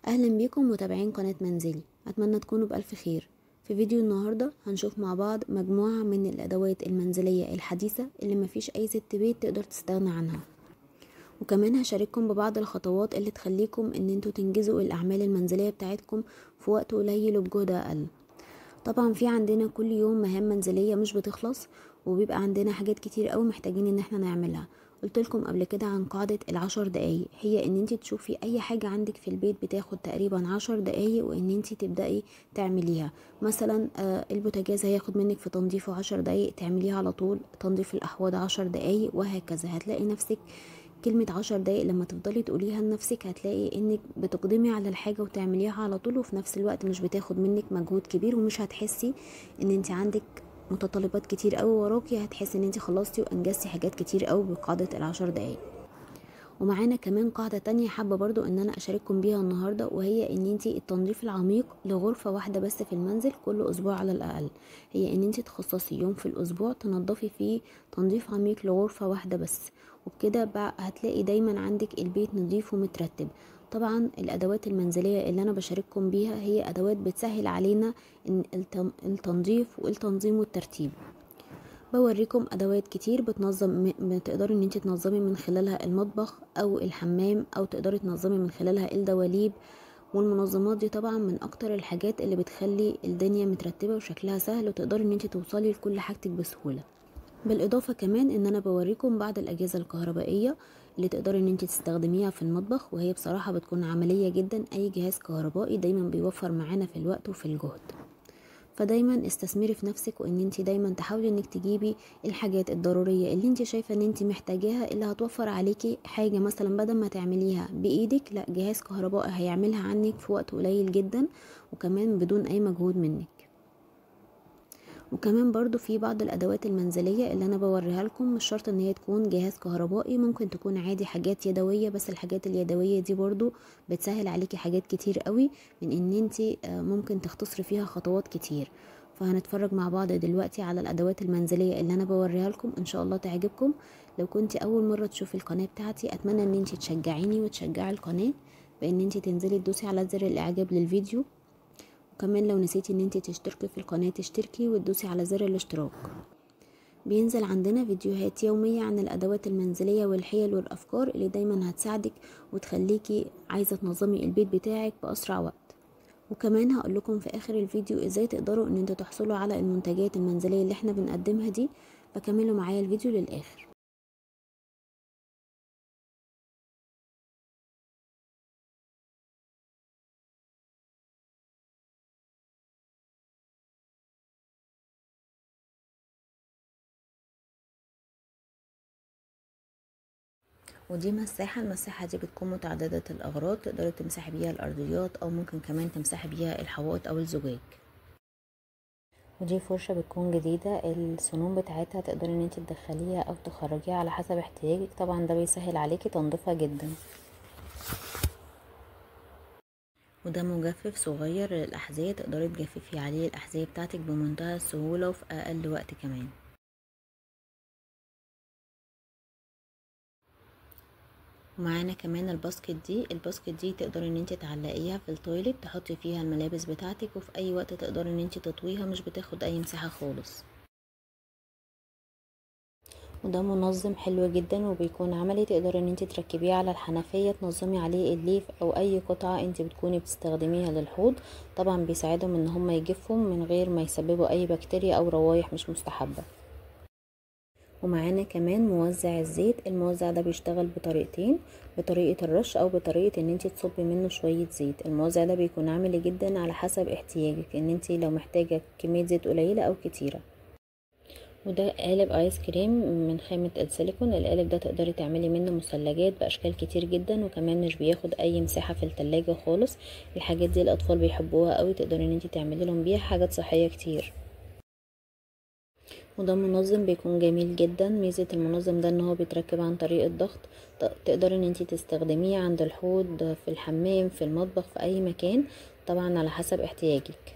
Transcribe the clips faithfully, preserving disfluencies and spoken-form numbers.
اهلا بيكم متابعين قناة منزلي، اتمنى تكونوا بألف خير. في فيديو النهاردة هنشوف مع بعض مجموعة من الادوات المنزلية الحديثة اللي مفيش اي ست بيت تقدر تستغنى عنها، وكمان هشارككم ببعض الخطوات اللي تخليكم ان انتوا تنجزوا الاعمال المنزلية بتاعتكم في وقت قليل وبجهد اقل. طبعا في عندنا كل يوم مهام منزلية مش بتخلص، وبيبقى عندنا حاجات كتير قوي محتاجين ان احنا نعملها. قلت لكم قبل كده عن قاعدة العشر دقايق، هي ان انت تشوفي اي حاجة عندك في البيت بتاخد تقريبا عشر دقايق وان انت تبدأي تعمليها. مثلا آه البوتاجاز هياخد منك في تنظيفه عشر دقايق، تعمليها على طول. تنظيف الاحواض عشر دقايق، وهكذا. هتلاقي نفسك كلمة عشر دقايق لما تفضلي تقوليها لنفسك هتلاقي انك بتقدمي على الحاجة وتعمليها على طول، وفي نفس الوقت مش بتاخد منك مجهود كبير، ومش هتحسي ان انت عندك متطلبات كتير قوي وراكي. هتحسي ان انت خلصتي وانجزتي حاجات كتير قوي بقاعدة العشر دقايق. ومعانا كمان قاعدة تانية حابة برضو ان انا اشارككم بيها النهاردة، وهي ان انتي التنظيف العميق لغرفة واحدة بس في المنزل كل اسبوع على الاقل. هي ان انتي تخصصي يوم في الاسبوع تنظفي فيه تنظيف عميق لغرفة واحدة بس، وبكده بقى هتلاقي دايما عندك البيت نظيف ومترتب. طبعا الادوات المنزلية اللي انا بشارككم بيها هي ادوات بتسهل علينا ان التنظيف والتنظيم والترتيب. بوريكم ادوات كتير بتنظم بتقدري ان انت تنظمي من خلالها المطبخ او الحمام، او تقدري تنظمي من خلالها الدواليب. والمنظمات دي طبعا من اكتر الحاجات اللي بتخلي الدنيا مترتبة وشكلها سهل، وتقدري ان انت توصلي لكل حاجتك بسهولة. بالاضافة كمان ان انا بوريكم بعض الاجهزة الكهربائية اللي تقدري ان انت تستخدميها في المطبخ، وهي بصراحة بتكون عملية جدا. اي جهاز كهربائي دايما بيوفر معانا في الوقت وفي الجهد، فدايما استثمري في نفسك، وان انت دايما تحاولي انك تجيبي الحاجات الضروريه اللي انت شايفه ان انت محتاجاها، اللي هتوفر عليكي حاجه. مثلا بدل ما تعمليها بايدك، لا، جهاز كهربائي هيعملها عنك في وقت قليل جدا، وكمان بدون اي مجهود منك. وكمان برضو في بعض الادوات المنزليه اللي انا بوريها لكم مش شرط ان هي تكون جهاز كهربائي، ممكن تكون عادي حاجات يدويه. بس الحاجات اليدويه دي برضو بتسهل عليكي حاجات كتير قوي، من ان انت ممكن تختصري فيها خطوات كتير. فهنتفرج مع بعض دلوقتي على الادوات المنزليه اللي انا بوريها لكم، ان شاء الله تعجبكم. لو كنت اول مره تشوفي القناه بتاعتي، اتمنى ان انت تشجعيني وتشجعي القناه بان انت تنزلي تدوسي على زر الاعجاب للفيديو. وكمان لو نسيتي ان انتي تشتركي في القناة تشتركي وتدوسي على زر الاشتراك. بينزل عندنا فيديوهات يومية عن الادوات المنزلية والحيل والافكار اللي دايما هتساعدك وتخليكي عايزة تنظمي البيت بتاعك باسرع وقت. وكمان هقول لكم في اخر الفيديو ازاي تقدروا ان انتوا تحصلوا على المنتجات المنزلية اللي احنا بنقدمها دي، فكملوا معايا الفيديو للاخر. ودي مساحة المساحة دي بتكون متعددة الأغراض، تقدري تمسحي بيها الأرضيات أو ممكن كمان تمسحي بيها الحوائط أو الزجاج. ودي فرشة بتكون جديدة، السنون بتاعتها تقدري ان انت تدخليها او تخرجيها على حسب احتياجك. طبعا ده بيسهل عليكي تنظيفها جدا. وده مجفف صغير للأحذية، تقدري تجففي عليه الأحذية بتاعتك بمنتهى السهولة وفي أقل وقت كمان. ومعانا كمان الباسكت دي الباسكت دي تقدري ان انت تعلقيها في التويليت، تحطي فيها الملابس بتاعتك، وفي اي وقت تقدري ان انت تطويها، مش بتاخد اي مساحة خالص. وده منظم حلو جدا وبيكون عملي، تقدري ان انت تركبيه على الحنفية، تنظمي عليه الليف او اي قطعة انت بتكوني بتستخدميها للحوض. طبعا بيساعدهم ان هم يجفوا من غير ما يسببوا اي بكتيريا او روايح مش مستحبة. ومعانا كمان موزع الزيت. الموزع ده بيشتغل بطريقتين، بطريقة الرش او بطريقة ان انت تصبي منه شوية زيت. الموزع ده بيكون عملي جدا على حسب احتياجك، ان انت لو محتاجة كمية زيت قليلة او كتيرة. وده قالب ايس كريم من خامة السيليكون. القالب ده تقدري تعملي منه مثلجات باشكال كتير جدا، وكمان مش بياخد اي مساحة في التلاجة خالص. الحاجات دي الاطفال بيحبوها قوي، تقدري ان انت تعملي لهم بيها حاجات صحية كتير. وده منظم بيكون جميل جدا. ميزة المنظم ده ان هو بيتركب عن طريق الضغط، تقدري ان انت تستخدميه عند الحوض، في الحمام، في المطبخ، في اي مكان، طبعا على حسب احتياجك.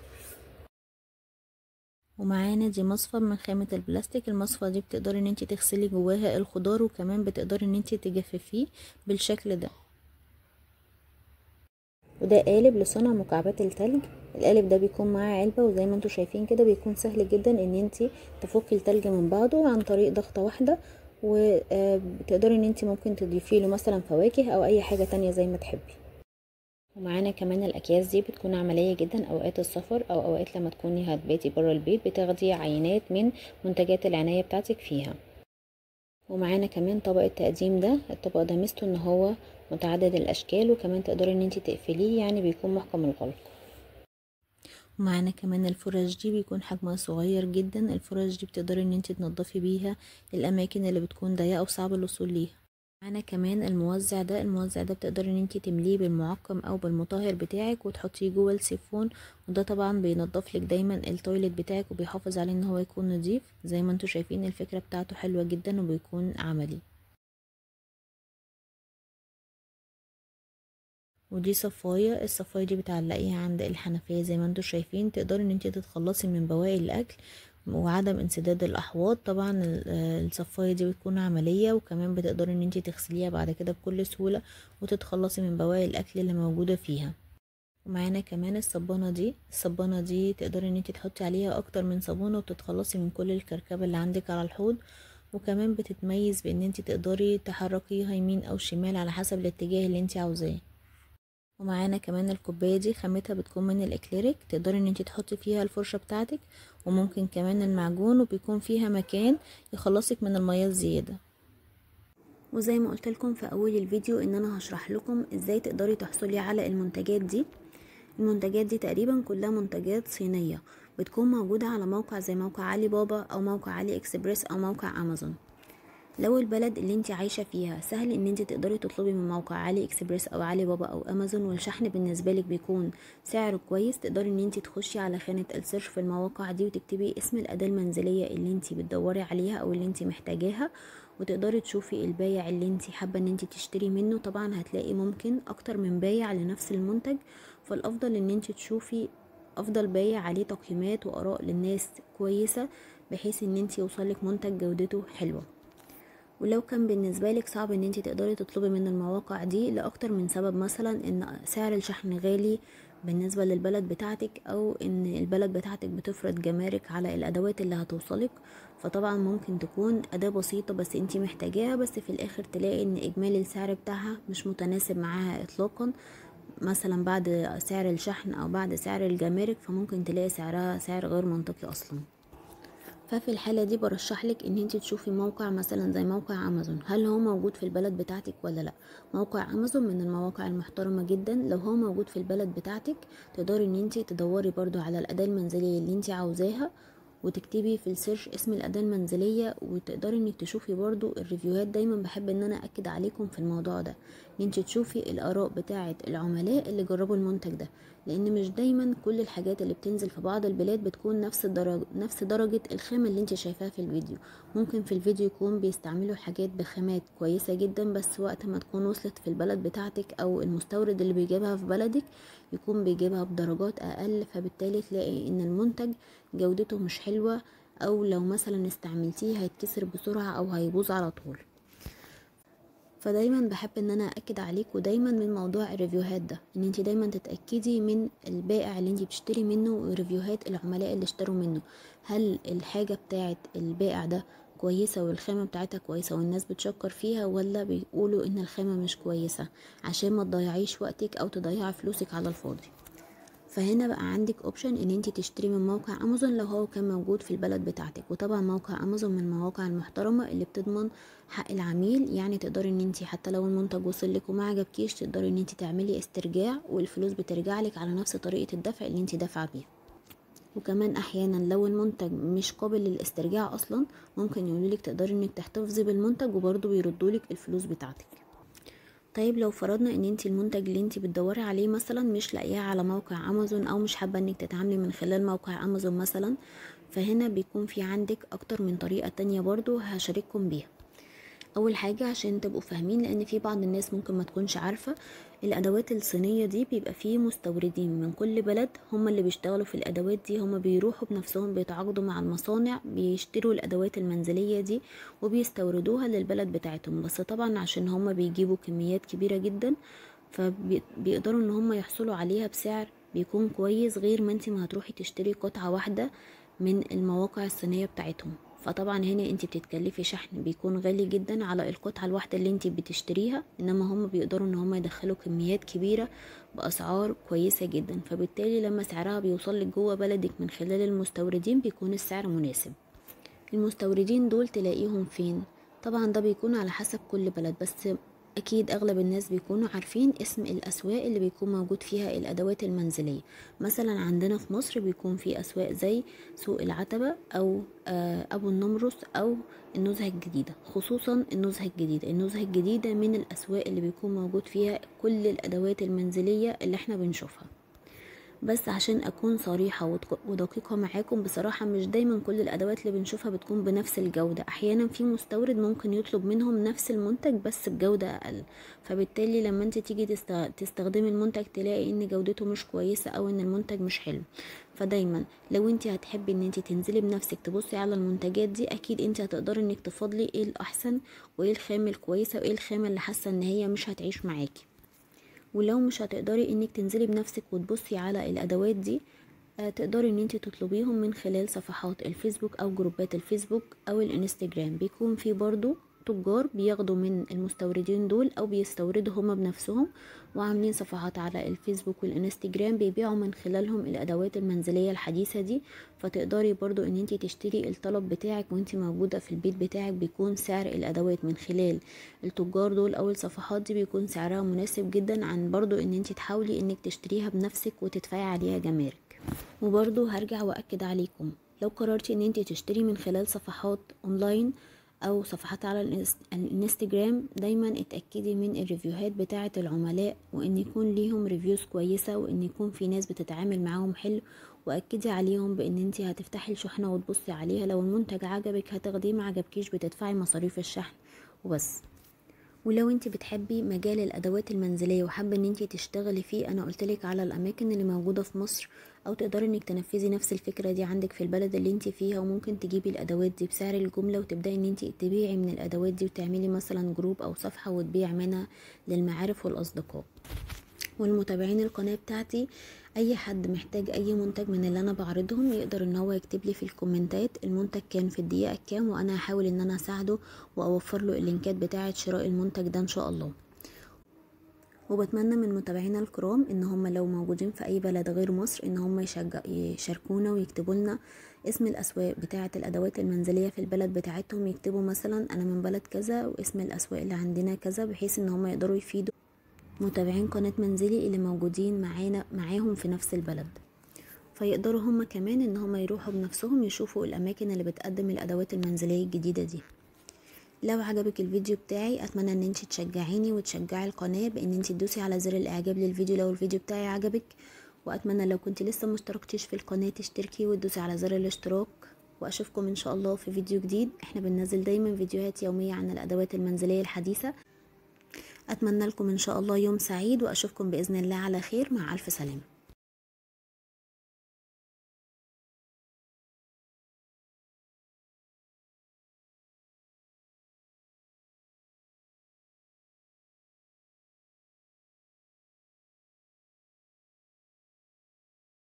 ومعانا دي مصفى من خامة البلاستيك. المصفى دي بتقدري ان انت تغسلي جواها الخضار، وكمان بتقدري ان انت تجففيه بالشكل ده. وده قالب لصنع مكعبات التلج. القالب ده بيكون معاه علبة، وزي ما انتوا شايفين كده بيكون سهل جدا ان انتي تفكي التلج من بعضه عن طريق ضغطة واحدة، وتقدري ان انتي ممكن تضيفي له مثلا فواكه او اي حاجة تانية زي ما تحبي. ومعانا كمان الاكياس دي بتكون عملية جدا اوقات السفر او اوقات لما تكوني هتباتي برا البيت، بتاخدي عينات من منتجات العناية بتاعتك فيها. ومعانا كمان طبق التقديم ده، الطبق ده ميزته ان هو متعدد الاشكال، وكمان تقدري ان انتي تقفليه، يعني بيكون محكم الغلق. ومعانا كمان الفرش دي بيكون حجمها صغير جدا. الفرش دي بتقدري ان انتي تنضفي بيها الاماكن اللي بتكون ضيقه وصعب الوصول ليها. معانا كمان الموزع ده، الموزع ده بتقدري ان انتي تمليه بالمعقم او بالمطهر بتاعك وتحطيه جوه السيفون، وده طبعا بينضف لك دايما التويلت بتاعك وبيحافظ عليه ان هو يكون نظيف. زي ما انتوا شايفين الفكره بتاعته حلوه جدا وبيكون عملي. ودي صفايه، الصفايه دي بتعلقيها عند الحنفيه زي ما انتوا شايفين، تقدري ان انتي تتخلصي من بواقي الاكل وعدم انسداد الاحواض. طبعا الصفايه دي بتكون عمليه، وكمان بتقدري ان انتي تغسليها بعد كده بكل سهوله وتتخلصي من بواقي الاكل اللي موجوده فيها. ومعانا كمان الصبانه دي، الصبانه دي تقدري ان انتي تحطي عليها اكتر من صابونه وتتخلصي من كل الكركبه اللي عندك على الحوض. وكمان بتتميز بان انتي تقدري تحركيها يمين او شمال على حسب الاتجاه اللي انتي عاوزاه. ومعانا كمان الكوبايه دي خامتها بتكون من الاكليريك، تقدري ان انتي تحطي فيها الفرشه بتاعتك وممكن كمان المعجون، وبيكون فيها مكان يخلصك من الميه الزياده. وزي ما قلت لكم في اول الفيديو ان انا هشرح لكم ازاي تقدري تحصلي على المنتجات دي. المنتجات دي تقريبا كلها منتجات صينيه، بتكون موجوده على موقع زي موقع علي بابا او موقع علي اكسبريس او موقع امازون. لو البلد اللي انت عايشة فيها سهل ان انت تقدري تطلبي من موقع علي اكسبريس او علي بابا او امازون، والشحن بالنسبة لك بيكون سعره كويس، تقدري ان انت تخشي على خانة السيرش في المواقع دي وتكتبي اسم الاداة المنزلية اللي انت بتدوري عليها او اللي انت محتاجاها، وتقدري تشوفي البايع اللي انت حابة ان انت تشتري منه. طبعا هتلاقي ممكن اكتر من بايع لنفس المنتج، فالافضل ان انت تشوفي افضل بايع عليه تقييمات واراء للناس كويسة، بحيث ان انت يوصلك منتج جودته حلوة. ولو كان بالنسبة لك صعب ان انتي تقدري تطلبي من المواقع دي لأكتر من سبب، مثلا ان سعر الشحن غالي بالنسبة للبلد بتاعتك، او ان البلد بتاعتك بتفرض جمارك على الادوات اللي هتوصلك، فطبعا ممكن تكون اداة بسيطة بس انتي محتاجاها، بس في الاخر تلاقي ان اجمالي السعر بتاعها مش متناسب معاها اطلاقا، مثلا بعد سعر الشحن او بعد سعر الجمارك، فممكن تلاقي سعرها سعر غير منطقي اصلا. ففي الحالة دي برشحلك ان انت تشوفي موقع مثلا زي موقع امازون، هل هو موجود في البلد بتاعتك ولا لا. موقع امازون من المواقع المحترمة جدا، لو هو موجود في البلد بتاعتك تقدري ان انت تدوري برضو على الاداة المنزلية اللي انت عاوزاها وتكتبي في السيرش اسم الاداة المنزلية، وتقدري انك تشوفي برضو الريفيوهات. دايما بحب ان انا اكد عليكم في الموضوع ده، ان انت تشوفي الاراء بتاعة العملاء اللي جربوا المنتج ده، لان مش دايما كل الحاجات اللي بتنزل في بعض البلاد بتكون نفس الدرجة نفس درجة الخامة اللي انت شايفاها في الفيديو. ممكن في الفيديو يكون بيستعملوا حاجات بخامات كويسة جدا، بس وقت ما تكون وصلت في البلد بتاعتك او المستورد اللي بيجيبها في بلدك يكون بيجيبها بدرجات اقل، فبالتالي تلاقي ان المنتج جودته مش حلوة، او لو مثلا استعملتيه هيتكسر بسرعة او هيبوظ على طول. فدايما بحب ان انا اكد عليكم دايما من موضوع الريفيوهات ده، ان انت دايما تتاكدي من البائع اللي انت بتشتري منه وريفيوهات العملاء اللي اشتروا منه، هل الحاجه بتاعه البائع ده كويسه والخامه بتاعتها كويسه والناس بتشكر فيها، ولا بيقولوا ان الخامه مش كويسه، عشان ما تضيعيش وقتك او تضيعي فلوسك على الفاضي. فهنا بقى عندك اوبشن ان انت تشتري من موقع امازون لو هو كان موجود في البلد بتاعتك. وطبعا موقع امازون من المواقع المحترمة اللي بتضمن حق العميل، يعني تقدري ان انت حتى لو المنتج وصل لك وما عجبكيش تقدري ان انت تعملي استرجاع والفلوس بترجع لك على نفس طريقة الدفع اللي انت دافعة بيها. وكمان احيانا لو المنتج مش قابل للاسترجاع اصلا ممكن يقولولك تقدري انك تحتفظي بالمنتج وبرضه بيردولك الفلوس بتاعتك. طيب لو فرضنا ان انت المنتج اللي انت بتدوري عليه مثلا مش لاقياه على موقع امازون، او مش حابه انك تتعاملي من خلال موقع امازون مثلا، فهنا بيكون في عندك اكتر من طريقه تانية برضو هشارككم بيها. اول حاجه عشان تبقوا فاهمين، لان في بعض الناس ممكن ما تكونش عارفه، الادوات الصينيه دي بيبقى فيه مستوردين من كل بلد هم اللي بيشتغلوا في الادوات دي، هم بيروحوا بنفسهم بيتعاقدوا مع المصانع بيشتروا الادوات المنزليه دي وبيستوردوها للبلد بتاعتهم، بس طبعا عشان هم بيجيبوا كميات كبيره جدا فبيقدروا ان هم يحصلوا عليها بسعر بيكون كويس، غير ما انت ما هتروحي تشتري قطعة واحدة من المواقع الصينية بتاعتهم. فطبعا هنا انت بتتكلفي شحن بيكون غالي جدا على القطعة الواحدة اللي انت بتشتريها، انما هم بيقدروا ان هم يدخلوا كميات كبيرة باسعار كويسة جدا، فبالتالي لما سعرها بيوصل لك جوه بلدك من خلال المستوردين بيكون السعر مناسب. المستوردين دول تلاقيهم فين؟ طبعا ده بيكون على حسب كل بلد، بس اكيد اغلب الناس بيكونوا عارفين اسم الاسواق اللي بيكون موجود فيها الادوات المنزلية. مثلا عندنا في مصر بيكون في اسواق زي سوق العتبة او ابو النمرس او النزهة الجديدة، خصوصا النزهة الجديدة. النزهة الجديدة من الاسواق اللي بيكون موجود فيها كل الادوات المنزلية اللي احنا بنشوفها. بس عشان اكون صريحة ودقيقة معاكم، بصراحة مش دايما كل الادوات اللي بنشوفها بتكون بنفس الجودة. احيانا في مستورد ممكن يطلب منهم نفس المنتج بس بجودة اقل، فبالتالي لما انت تيجي تستخدمي المنتج تلاقي ان جودته مش كويسة او ان المنتج مش حلو. فدايما لو انت هتحبي ان انت تنزلي بنفسك تبصي على المنتجات دي، اكيد انت هتقدري انك تفضلي ايه الاحسن وايه الخامة الكويسة وايه الخامة اللي حاسة ان هي مش هتعيش معاكي. ولو مش هتقدري انك تنزلي بنفسك وتبصي على الادوات دي، تقدري ان انت تطلبيهم من خلال صفحات الفيسبوك او جروبات الفيسبوك او الانستجرام. بيكون في برضو تجار بياخدوا من المستوردين دول او بيستوردوا هما بنفسهم وعاملين صفحات على الفيسبوك والانستجرام بيبيعوا من خلالهم الادوات المنزلية الحديثة دي. فتقدري برضو ان انت تشتري الطلب بتاعك وانت موجودة في البيت بتاعك. بيكون سعر الادوات من خلال التجار دول او الصفحات دي بيكون سعرها مناسب جدا عن برضو ان انت تحاولي انك تشتريها بنفسك وتدفعي عليها جمارك. وبرضو هرجع واكد عليكم، لو قررتي ان انت تشتري من خلال صفحات اونلاين او صفحات على الانستجرام، دايما اتأكدي من الريفيوهات بتاعة العملاء وان يكون ليهم ريفيوز كويسة وان يكون في ناس بتتعامل معاهم حلو، واكدي عليهم بان انت هتفتحي الشحنة وتبصي عليها. لو المنتج عجبك هتاخديه، ما عجبكيش بتدفعي مصاريف الشحن وبس. ولو انت بتحبي مجال الادوات المنزليه وحابه ان انت تشتغلي فيه، انا قلتلك على الاماكن اللي موجوده في مصر، او تقدري انك تنفذي نفس الفكره دي عندك في البلد اللي انت فيها. وممكن تجيبي الادوات دي بسعر الجمله وتبداي ان انت تبيعي من الادوات دي وتعملي مثلا جروب او صفحه وتبيع منها للمعارف والاصدقاء والمتابعين القناه بتاعتي. اي حد محتاج اي منتج من اللي انا بعرضهم يقدر ان هو يكتب لي في الكومنتات المنتج كان في الدقيقه كام، وانا هحاول ان انا اساعده واوفر له اللينكات بتاعه شراء المنتج ده ان شاء الله. وبتمنى من متابعينا الكرام ان هم لو موجودين في اي بلد غير مصر ان هم يشجع يشاركونا ويكتبوا لنا اسم الاسواق بتاعه الادوات المنزليه في البلد بتاعتهم. يكتبوا مثلا انا من بلد كذا واسم الاسواق اللي عندنا كذا، بحيث ان هم يقدروا يفيدوا متابعين قناة منزلي اللي موجودين معانا معاهم في نفس البلد، فيقدروا هم كمان ان هم يروحوا بنفسهم يشوفوا الاماكن اللي بتقدم الادوات المنزلية الجديدة دي. لو عجبك الفيديو بتاعي اتمنى ان انت تشجعيني وتشجعي القناة بان انت تدوسي على زر الاعجاب للفيديو لو الفيديو بتاعي عجبك. واتمنى لو كنت لسه مشتركتيش في القناة تشتركي وتدوسي على زر الاشتراك. واشوفكم ان شاء الله في فيديو جديد. احنا بننزل دايما فيديوهات يومية عن الادوات المنزلية الحديثة. اتمنى لكم ان شاء الله يوم سعيد واشوفكم باذن الله على خير. مع الف سلامة.